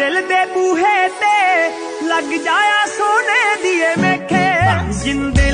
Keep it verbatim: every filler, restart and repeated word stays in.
दिल दे बूहे ते लग जाया सोने दिए मेखे जिंदे